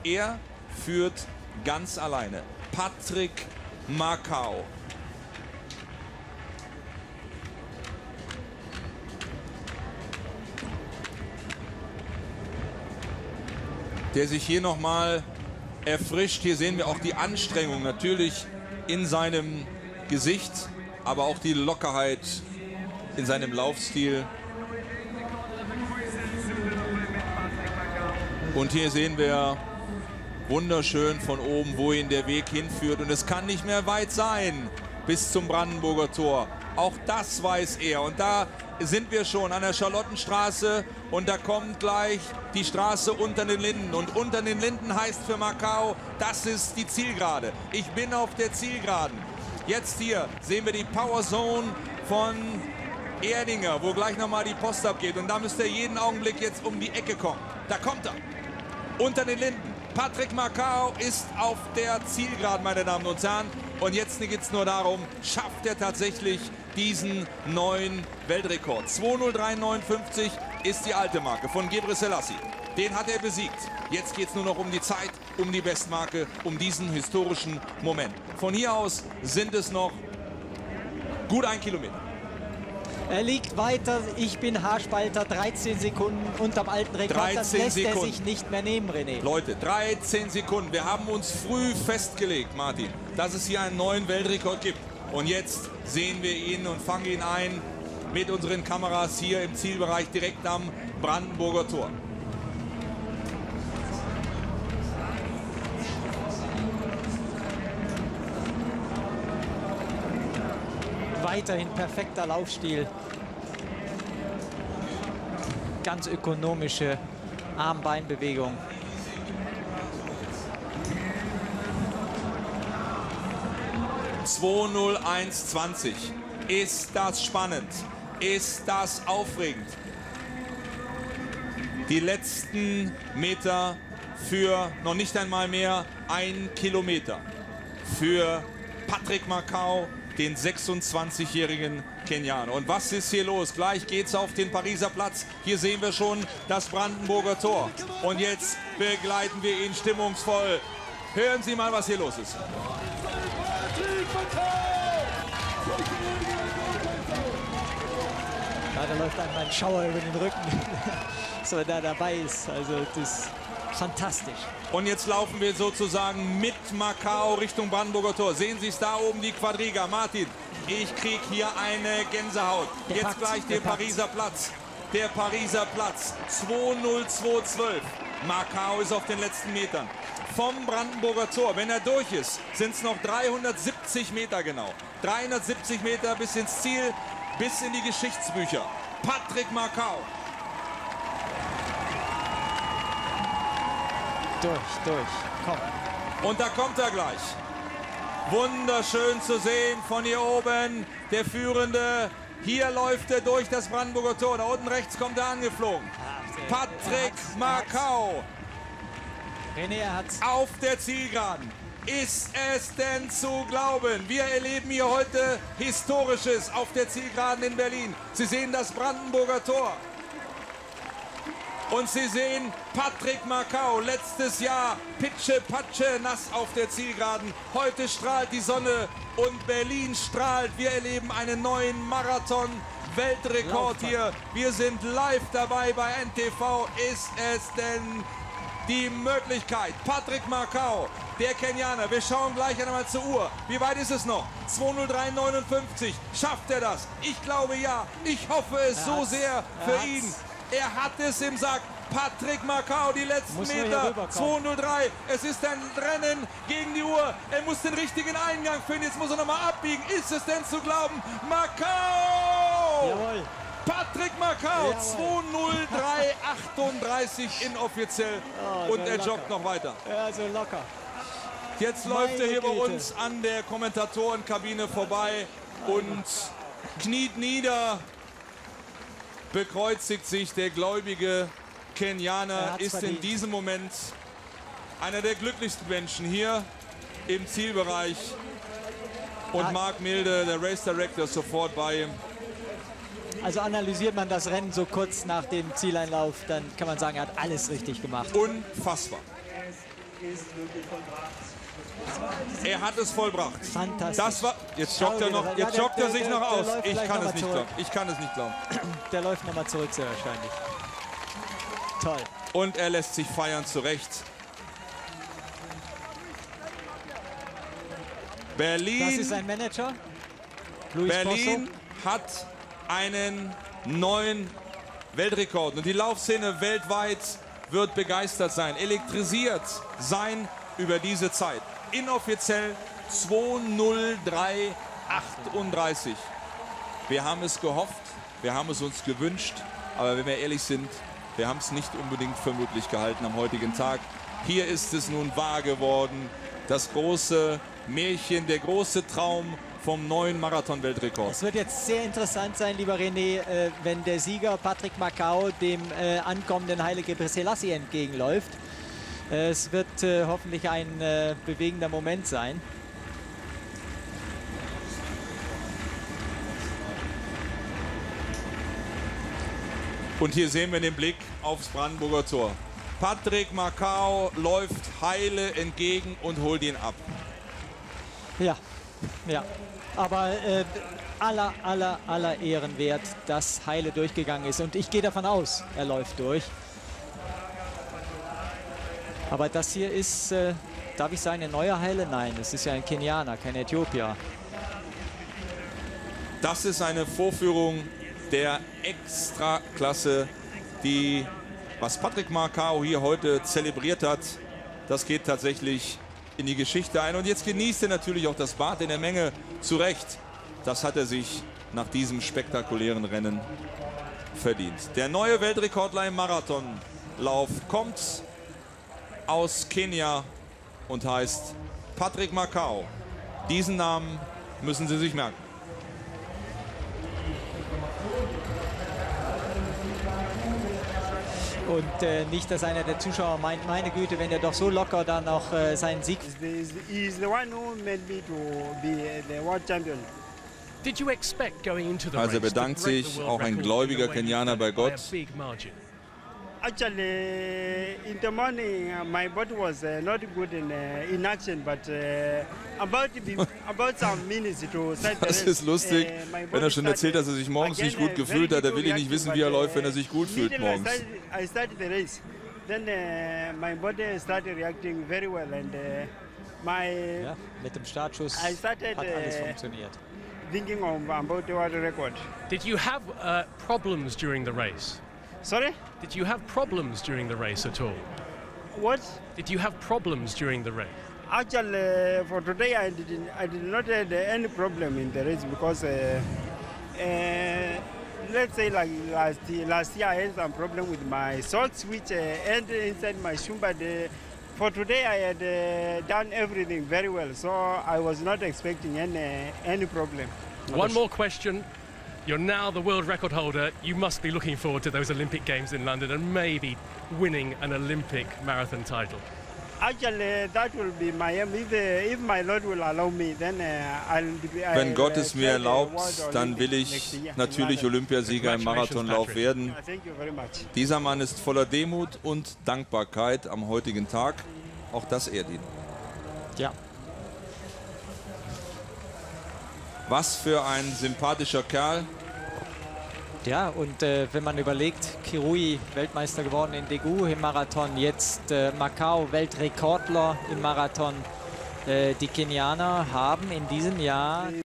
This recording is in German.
Er führt ganz alleine. Patrick Makau. Der sich hier nochmal erfrischt. Hier sehen wir auch die Anstrengung natürlich in seinem Gesicht, aber auch die Lockerheit in seinem Laufstil. Und hier sehen wir wunderschön von oben, wo ihn der Weg hinführt. Und es kann nicht mehr weit sein bis zum Brandenburger Tor. Auch das weiß er. Und da sind wir schon an der Charlottenstraße. Und da kommt gleich die Straße unter den Linden. Und unter den Linden heißt für Makau, das ist die Zielgerade. Ich bin auf der Zielgeraden. Jetzt hier sehen wir die Power Zone von Erdinger, wo gleich nochmal die Post abgeht. Und da müsste er jeden Augenblick jetzt um die Ecke kommen. Da kommt er. Unter den Linden. Patrick Makau ist auf der Zielgeraden, meine Damen und Herren. Und jetzt geht es nur darum, schafft er tatsächlich diesen neuen Weltrekord. 2:03:59 ist die alte Marke von Gebre Selassie. Den hat er besiegt. Jetzt geht es nur noch um die Zeit, um die Bestmarke, um diesen historischen Moment. Von hier aus sind es noch gut 1 Kilometer. Er liegt weiter, ich bin Haarspalter, 13 Sekunden unterm alten Rekord. Das lässt er sich nicht mehr nehmen, René. Leute, 13 Sekunden. Wir haben uns früh festgelegt, Martin, dass es hier einen neuen Weltrekord gibt. Und jetzt sehen wir ihn und fangen ihn ein mit unseren Kameras hier im Zielbereich direkt am Brandenburger Tor. Weiterhin perfekter Laufstil. Ganz ökonomische Arm-Bein-Bewegung. (2:01:20). Ist das spannend? Ist das aufregend? Die letzten Meter für noch nicht einmal mehr 1 Kilometer. Für Patrick Makau, den 26-jährigen Kenianer. Und was ist hier los? Gleich geht's auf den Pariser Platz. Hier sehen wir schon das Brandenburger Tor. Und jetzt begleiten wir ihn stimmungsvoll. Hören Sie mal, was hier los ist. Ja, da läuft einem ein Schauer über den Rücken, so da dabei ist. Also das ist fantastisch. Und jetzt laufen wir sozusagen mit Makau Richtung Brandenburger Tor. Sehen Sie es da oben, die Quadriga. Martin, ich kriege hier eine Gänsehaut. Jetzt gleich der Pariser Platz. Der Pariser Platz. 2:02:12. Makau ist auf den letzten Metern. Vom Brandenburger Tor, wenn er durch ist, sind es noch 370 Meter genau. 370 Meter bis ins Ziel, bis in die Geschichtsbücher. Patrick Makau. Durch, komm. Und da kommt er gleich. Wunderschön zu sehen von hier oben. Der Führende. Hier läuft er durch das Brandenburger Tor. Da unten rechts kommt er angeflogen. Patrick Makau. René, er hat's. Auf der Zielgeraden. Ist es denn zu glauben? Wir erleben hier heute Historisches auf der Zielgeraden in Berlin. Sie sehen das Brandenburger Tor. Und Sie sehen Patrick Makau, letztes Jahr Pitsche-Patsche nass auf der Zielgeraden. Heute strahlt die Sonne und Berlin strahlt. Wir erleben einen neuen Marathon-Weltrekord hier. Wir sind live dabei bei NTV. Ist es denn die Möglichkeit? Patrick Makau, der Kenianer. Wir schauen gleich einmal zur Uhr. Wie weit ist es noch? 2:03:59. Schafft er das? Ich glaube ja. Ich hoffe es so sehr für ihn. Er hat es im Sack. Patrick Makau, die letzten Meter. 2:03. Es ist ein Rennen gegen die Uhr. Er muss den richtigen Eingang finden. Jetzt muss er nochmal abbiegen. Ist es denn zu glauben? Makau! Jawohl. Patrick Makau, 2:03:38 inoffiziell. Und er joggt noch weiter. Ja, so locker. Jetzt läuft er hier bei uns an der Kommentatorenkabine vorbei und kniet nieder. Bekreuzigt sich der gläubige Kenianer, ist in diesem Moment einer der glücklichsten Menschen hier im Zielbereich. Und Marc Milde, der Race Director, sofort bei ihm. Also analysiert man das Rennen so kurz nach dem Zieleinlauf, dann kann man sagen, er hat alles richtig gemacht. Unfassbar. Er hat es vollbracht. Fantastisch. Das war, jetzt joggt er noch, jetzt joggt er sich noch aus. Ich kann es nicht glauben. Ich kann es nicht glauben. Der läuft nochmal zurück, sehr wahrscheinlich. Toll. Und er lässt sich feiern, zurecht. Berlin. Das ist sein Manager. Luis Berlin Posso. hat einen neuen Weltrekord. Und die Laufszene weltweit wird begeistert sein, elektrisiert sein über diese Zeit. Inoffiziell 2:03:38. Wir haben es gehofft, wir haben es uns gewünscht, aber wenn wir ehrlich sind, wir haben es nicht unbedingt für möglich gehalten am heutigen Tag. Hier ist es nun wahr geworden, das große Märchen, der große Traum vom neuen Marathon-Weltrekord. Es wird jetzt sehr interessant sein, lieber René, wenn der Sieger Patrick Makau dem ankommenden Haile Gebrselassie entgegenläuft. Es wird hoffentlich ein bewegender Moment sein. Und hier sehen wir den Blick aufs Brandenburger Tor. Patrick Makau läuft Haile entgegen und holt ihn ab. Ja, ja. Aber aller Ehren wert, dass Haile durchgegangen ist. Und ich gehe davon aus, er läuft durch. Aber das hier ist, darf ich sagen, ein neuer Haile? Nein, es ist ja ein Kenianer, kein Äthiopier. Das ist eine Vorführung der Extraklasse, die, was Patrick Makau hier heute zelebriert hat, das geht tatsächlich in die Geschichte ein. Und jetzt genießt er natürlich auch das Bad in der Menge zu Recht. Das hat er sich nach diesem spektakulären Rennen verdient. Der neue Weltrekordler im Marathonlauf kommt aus Kenia und heißt Patrick Makau. Diesen Namen müssen Sie sich merken. Und nicht, dass einer der Zuschauer meint, meine Güte, wenn er doch so locker dann noch seinen Sieg... Also bedankt sich auch ein gläubiger Kenianer bei Gott. Actually, in the morning, my body was not good in action, but about some minutes to start the race. Das ist lustig, wenn er schon erzählt, dass er sich morgens nicht gut gefühlt hat. Er will nicht wissen, wie er läuft, wenn er sich gut fühlt morgens. I started the race. Then my body started reacting very well, and my ja, mit dem Startschuss hat alles funktioniert. Thinking about the world record. Did you have problems during the race? Sorry? Did you have problems during the race at all? What? Did you have problems during the race? Actually, for today, I did not have any problem in the race because, let's say, like last year, I had some problem with my salts, which ended inside my shoe. But for today, I had done everything very well, so I was not expecting any problem. One more question. You're now the world record holder. You must be looking forward to those Olympic Games in London and maybe winning an Olympic marathon title. Actually, that will be my aim. If my Lord will allow me, then Wenn Gott es mir erlaubt, dann will ich natürlich Olympiasieger im Marathonlauf werden. Dieser Mann ist voller Demut und Dankbarkeit am heutigen Tag. Auch das ehrt ihn. Ja. Was für ein sympathischer Kerl. Ja, und wenn man überlegt, Kirui Weltmeister geworden in Daegu im Marathon, jetzt Makau Weltrekordler im Marathon. Die Kenianer haben in diesem Jahr